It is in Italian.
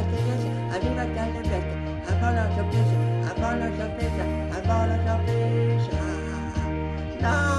arrivati adesso, arrivati alle feste, a fare la sorpresa, a fare la sorpresa, a fare la sorpresa. No!